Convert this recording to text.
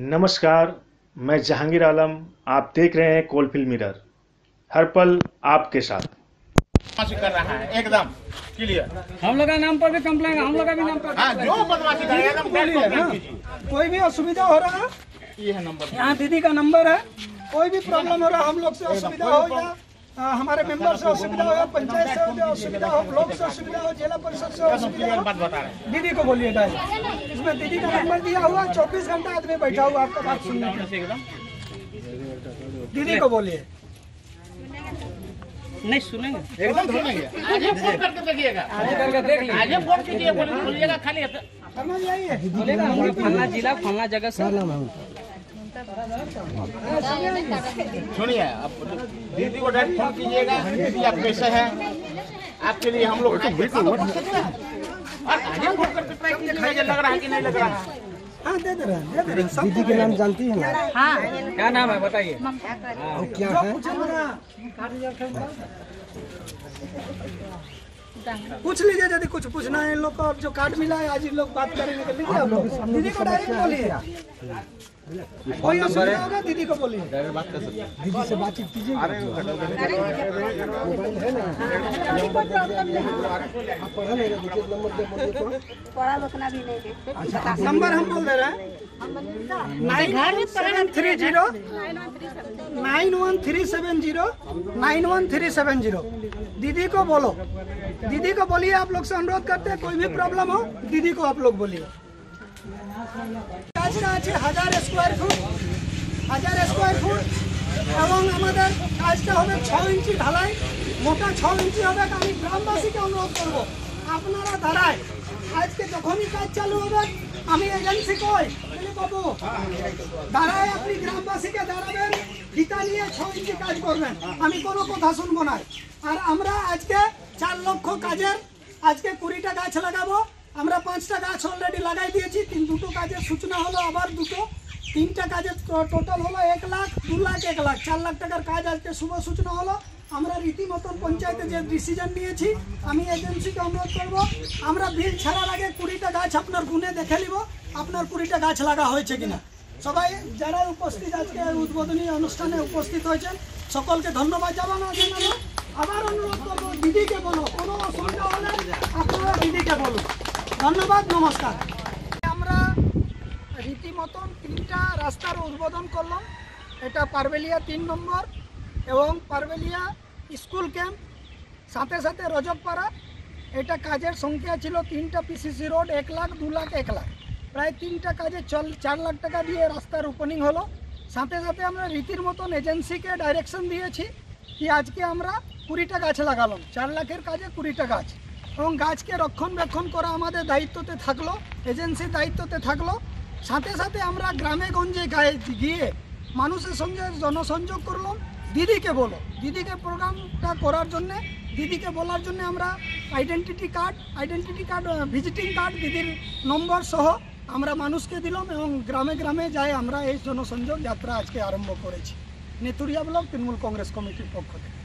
नमस्कार, मैं जहांगीर आलम। आप देख रहे हैं कोलफील्ड मिरर, हर पल आपके साथ। कर रहा है एकदम क्लियर। हम लोग का नाम पर भी कंप्लेन, हम लोग का भी नाम पर जो बदमाशी कर रहा है कोई भी असुविधा हो रहा है, ये है नंबर, यहाँ दीदी का नंबर है। कोई भी प्रॉब्लम हो रहा है, हम लोग से असुविधा हो या हमारे मेंबर से असुविधा हो, पंचायत से असुविधा हो, ब्लॉक से असुविधा हो, जिला परिषद से असुविधा हो, बात बता रहे हैं। दीदी को बोलिए डायरेक्ट। इसमें दीदी का नंबर दिया हुआ, 24 घंटा आदमी बैठा हुआ आपका बात सुनने के लिए। दीदी को बोलिए। नहीं सुनेंगे, एकदम सुनेंगे। आगे फोन करके देखिएगा, करके देख लीजिए, आगे फोन कीजिए, बोलिएगा खाली समझ आइए, बोलेगा हम लोग फलना जिला फलना जगह से। सुनिए, अब दीदी को डायरेक्ट फोन कीजिएगा। दीदी आप कैसे हैं, आपके लिए हम लोग और आगे फोन करके ट्राई कीजिएगा, लग रहा है कि नहीं लग रहा है। हाँ दे रहे हैं। दीदी के नाम जानती है ना? हाँ, क्या नाम है बताइए? क्या है? पूछ लीजिए यदि कुछ पूछना है। इन लोग को जो कार्ड मिला है आज इन लोग बात करेंगे तो लीजिए आप लोग। दीदी को डायरेक्ट बोलिए, कोई असुविधा होगा दीदी को बोलिए। दीदी से बातचीत कीजिए। नंबर हम बोल दे रहे हैं 91370 दीदी को बोलो। दीदी को बोलिए, आप लोग से अनुरोध करते हैं। कोई भी प्रॉब्लम हो दीदी को आप लोग बोलिए। কাজটা আছে 1000 স্কয়ার ফুট এবং আমাদের কাজটা হবে 6 ইঞ্চি ঢালাই, মোটা 6 ইঞ্চি হবে। আমি গ্রামবাসীকে অনুরোধ করব, আপনারা দাঁড়ায় আজকে যখনই কাজ চালু হবে আমি এজেন্সি কই বাবু দাঁড়ায়, আপনি গ্রামবাসীকে দাঁড়াবেন, ফিতা নিয়ে 6 ইঞ্চি কাজ করবেন। আমি কোনো কথা শুনবো না। আর আমরা আজকে 4 লক্ষ কাজের আজকে 20টা গাছ লাগাবো। আমরা 5টা গাছ অলরেডি লাগাই দিয়েছি। দুটো কাজের সূচনা হলো, আবার দুটো 3টা কাজের টোটাল হলো 1 লাখ, 2 লাখ, 1 লাখ, 4 লাখ টাকার কাজ আজকে শুভ সূচনা হলো। আমরা রীতিমতন পঞ্চায়েতে যে ডিসিশন নিয়েছি, আমি এজেন্সিকে অনুরোধ করব, আমরা বিল ছাড়ার আগে 20টা গাছ আপনার গুনে দেখে নিব আপনার 20টা গাছ লাগা হয়েছে কিনা। সবাই যারা উপস্থিত আজকে উদ্বোধনী অনুষ্ঠানে উপস্থিত হয়েছেন সকলকে ধন্যবাদ জানাবো। আবার অনুরোধ করব, দিদিকে বলো, কোনো অসুবিধা হলে আপনারা দিদিকে বলুন। ধন্যবাদ, নমস্কার। আমরা রীতিমতন 3টা রাস্তার উদ্বোধন করলাম। এটা পারবেলিয়া 3 নম্বর এবং পারবেলিয়া স্কুল ক্যাম্প, সাথে সাথে রজকপাড়া। এটা কাজের সংখ্যা ছিল 3টা পিসিসি রোড, 1 লাখ, 2 লাখ, 1 লাখ, প্রায় 3টা কাজে 4 লাখ টাকা দিয়ে রাস্তার ওপেনিং হলো। সাথে সাথে আমরা রীতির মতন এজেন্সিকে ডাইরেকশন দিয়েছি কি আজকে আমরা 20টা গাছ লাগালাম। 4 লাখের কাজে 20টা গাছ এবং গাছকে রক্ষণবেক্ষণ করা আমাদের দায়িত্বতে থাকলো, এজেন্সির দায়িত্বতে থাকলো। সাথে সাথে আমরা গ্রামে গঞ্জে গিয়ে মানুষের সঙ্গে জনসংযোগ করলাম। দিদিকে বলো, দিদিকে প্রোগ্রামটা করার জন্যে, দিদিকে বলার জন্য আমরা আইডেন্টিটি কার্ড ভিজিটিং কার্ড দিদির নম্বর সহ আমরা মানুষকে দিলাম এবং গ্রামে গ্রামে যাই আমরা এই জনসংযোগ যাত্রা আজকে আরম্ভ করেছি নেতুরিয়া ব্লক তৃণমূল কংগ্রেস কমিটির পক্ষ থেকে।